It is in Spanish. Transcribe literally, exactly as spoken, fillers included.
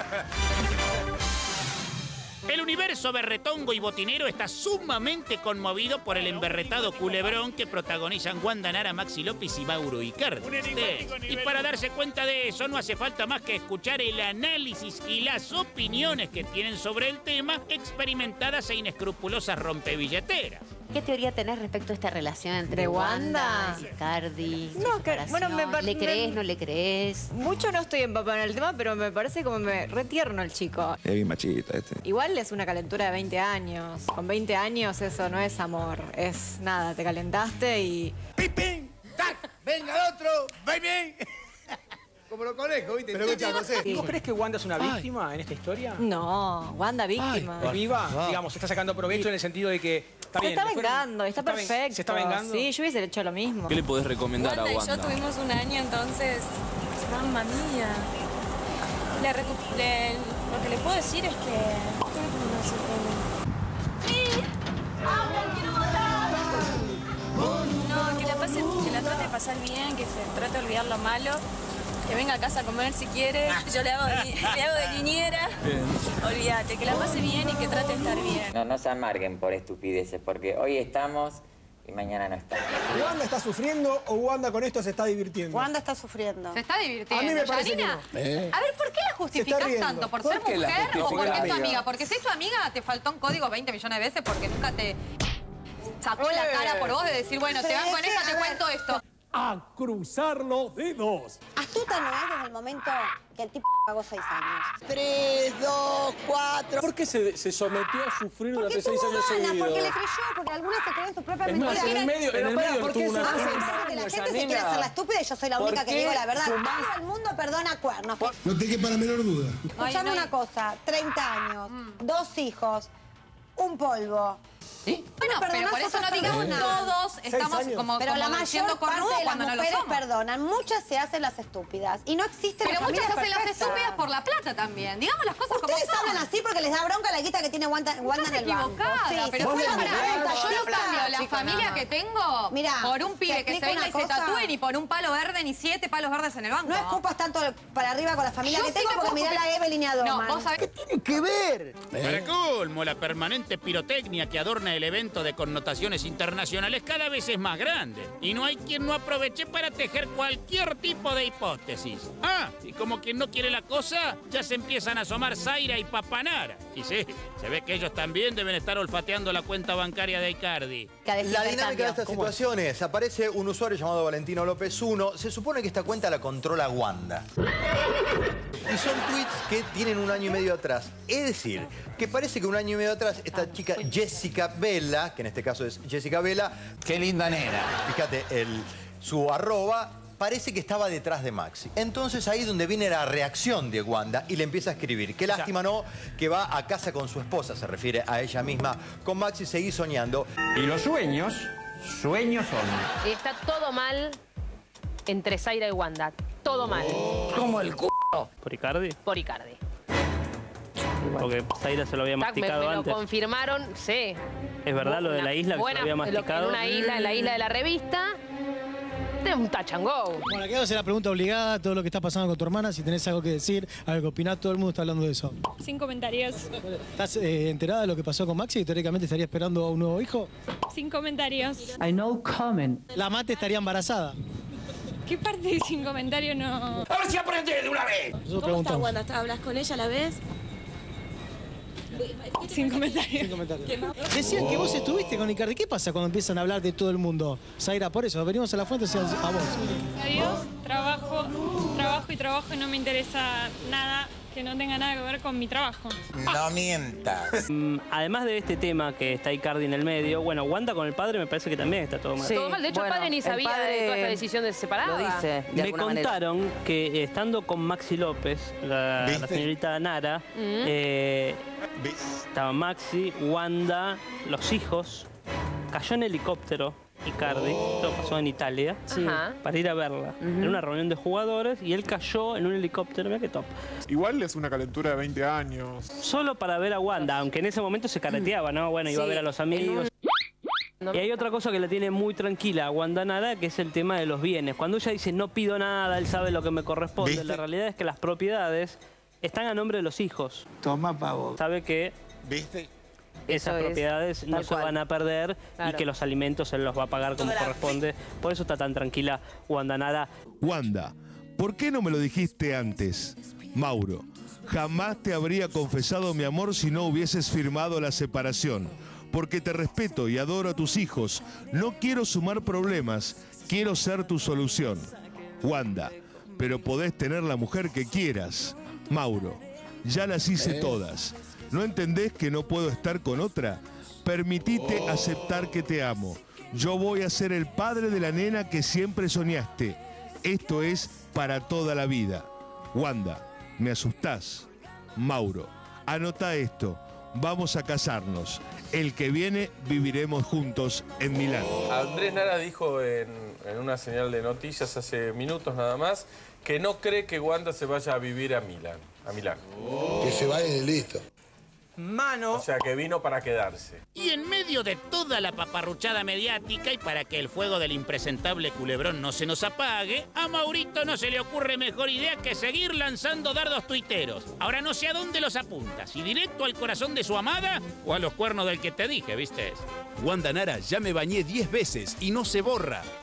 El universo berretongo y botinero está sumamente conmovido por el emberretado culebrón que protagonizan Wanda Nara, Maxi López y Mauro Icardi. Y para darse cuenta de eso no hace falta más que escuchar el análisis y las opiniones que tienen sobre el tema experimentadas e inescrupulosas rompebilleteras. ¿Qué teoría tenés respecto a esta relación entre Wanda y Icardi? No, que, bueno, me ¿Le crees, me, no le crees? Mucho no estoy empapada en el tema, pero me parece como me retierno el chico. Es bien machista este. Igual es una calentura de veinte años. Con veinte años eso no es amor. Es nada, te calentaste y... ¡Pim, pim! ¡Tac! ¡Venga el otro! ¡Baby! Como los conejos, ¿viste? Pero escucha, José, ¿vos crees que Wanda es una víctima Ay. en esta historia? No, Wanda víctima. ¿Es viva? Wow. Digamos, está sacando provecho en el sentido de que... Está se bien, está vengando, está, está perfecto. ¿Se está vengando? Sí, yo hubiese hecho lo mismo. ¿Qué le podés recomendar Wanda a Wanda? y yo tuvimos un año, entonces... Mamma mía. Le le, lo que le puedo decir es que... No, que la, pase, que la trate de pasar bien, que se trate de olvidar lo malo. Que venga a casa a comer si quiere, yo le hago de, le hago de niñera. Bien. Olvídate, que la pase bien y que trate de estar bien. No, no se amarguen por estupideces, porque hoy estamos y mañana no estamos. ¿Wanda está sufriendo o Wanda con esto se está divirtiendo? Wanda está sufriendo. Se está divirtiendo. A mí me parece Yanina, que no. ¿Eh? A ver, ¿por qué la justificás tanto? ¿Por, ¿Por ser mujer o porque es tu amiga? Porque si es tu amiga te faltó un código veinte millones de veces porque nunca te sacó eh. la cara por vos de decir, bueno, te van con esta, te cuento esto. A cruzar los dedos. Astuta no es desde el momento que el tipo pagó seis años. Tres, dos, cuatro. ¿Por qué se, se sometió a sufrir durante seis años seguidos? Porque le creyó, porque algunas se creen en su propia es mentira. más, en el medio, en el medio ¿por qué tuvo una... Porque la gente se quiere hacer la estúpida y yo soy la única que digo la verdad. Todo el mundo perdona cuernos. No te quepa la menor duda. Escuchame una cosa, treinta años, mm. dos hijos, un polvo. ¿Sí? Bueno, pero por eso no digamos todos estamos como, pero como la mayor parte de las mujeres no perdonan. Muchas se hacen las estúpidas. Y no existen pero las muchas se hacen perfectas. las estúpidas por la plata también. Digamos las cosas como son. Ustedes hablan así porque les da bronca la guita que tiene Wanda, Wanda en el banco. equivocada, sí, pero fue la pregunta. Yo no cambio la chico, familia no. que tengo Mirá, por un pibe que se venga y se tatúe ni por un palo verde ni siete palos verdes en el banco. No escupas tanto para arriba con la familia Yo que sí tengo porque mirá la Evelyn y a Doman. No, vos sabés... ¿Qué tiene que ver? Para colmo, la permanente pirotecnia que adorna el evento de connotaciones internacionales cada vez es más grande. Y no hay quien no aproveche para tejer cualquier tipo de hipótesis. Ah, y como quien no quiere la cosa, ya se empiezan a asomar Zaira y Papanara. Y sí, se ve que ellos también deben estar olfateando la cuenta bancaria de Icardi. La dinámica de estas situaciones, aparece un usuario llamado Valentino López uno, se supone que esta cuenta la controla Wanda. Y son tweets que tienen un año y medio atrás. Es decir, que parece que un año y medio atrás esta chica Jessica Vela, que en este caso es Jessica Vela... ¡Qué linda nena! Fíjate, el, su arroba parece que estaba detrás de Maxi. Entonces ahí es donde viene la reacción de Wanda y le empieza a escribir. Qué lástima, ¿no? Que va a casa con su esposa, se refiere a ella misma. Con Maxi seguí soñando. Y los sueños, sueños son. Está todo mal entre Zaira y Wanda. Todo mal. Como el c***. ¿Por Icardi? Por Icardi. Porque Zaira se lo había masticado me, me antes. lo confirmaron, sí. ¿Es verdad lo de la isla que buena, se lo había masticado? En una isla, en la isla de la revista. Es un touch and go. Bueno, aquí hace la pregunta obligada, todo lo que está pasando con tu hermana, si tenés algo que decir, algo que opinás, todo el mundo está hablando de eso. Sin comentarios. ¿Estás eh, enterada de lo que pasó con Maxi y teóricamente estaría esperando a un nuevo hijo? Sin comentarios. I know comment. La Mate estaría embarazada. ¿Qué parte de sin comentario no...? ¡A ver si aprende de una vez! ¿Cómo está Wanda? ¿Hablas con ella a la vez? Sin comentarios. Sin comentarios. Decían que vos estuviste con Icardi. ¿Qué pasa cuando empiezan a hablar de todo el mundo? Zaira, por eso, venimos a la fuente a vos. Adiós, trabajo, trabajo y trabajo y no me interesa nada que no tenga nada que ver con mi trabajo. No mientas. Mm, además de este tema que está Icardi en el medio, bueno, Wanda con el padre me parece que también está todo mal. Sí, todo mal. De hecho, bueno, el padre ni sabía padre de toda esta decisión de separar. Lo dice de Me contaron manera. que eh, estando con Maxi López, la, la señorita Nara, mm. eh, estaba Maxi, Wanda, los hijos, cayó en helicóptero Icardi, oh. Esto pasó en Italia, sí. para ir a verla. Uh-huh. En una reunión de jugadores y él cayó en un helicóptero, mira qué top. Igual es una calentura de veinte años. Solo para ver a Wanda, aunque en ese momento se careteaba, ¿no? Bueno, iba sí. a ver a los amigos. Y hay otra cosa que la tiene muy tranquila a Wanda Nara, que es el tema de los bienes. Cuando ella dice no pido nada, él sabe lo que me corresponde, ¿viste? La realidad es que las propiedades están a nombre de los hijos. Toma, pavo. Sabe que ¿Viste? esas Eso es, propiedades no tal se cual. van a perder Claro. y que los alimentos se los va a pagar como corresponde. Por eso está tan tranquila Wanda Nara. Wanda, ¿por qué no me lo dijiste antes? Mauro, jamás te habría confesado mi amor si no hubieses firmado la separación. Porque te respeto y adoro a tus hijos. No quiero sumar problemas, quiero ser tu solución. Wanda, pero podés tener la mujer que quieras. Mauro, ya las hice todas. ¿No entendés que no puedo estar con otra? Permitite aceptar que te amo. Yo voy a ser el padre de la nena que siempre soñaste. Esto es para toda la vida. Wanda, me asustás. Mauro, anota esto. Vamos a casarnos. El que viene viviremos juntos en Milán. Andrés Nara dijo en, en una señal de noticias hace minutos nada más que no cree que Wanda se vaya a vivir a Milán. A Milán. Que se vaya y listo. Mano. O sea, que vino para quedarse. Y en medio de toda la paparruchada mediática y para que el fuego del impresentable culebrón no se nos apague, a Maurito no se le ocurre mejor idea que seguir lanzando dardos tuiteros. Ahora no sé a dónde los apunta, si directo al corazón de su amada o a los cuernos del que te dije, ¿viste? Wanda Nara, ya me bañé diez veces y no se borra.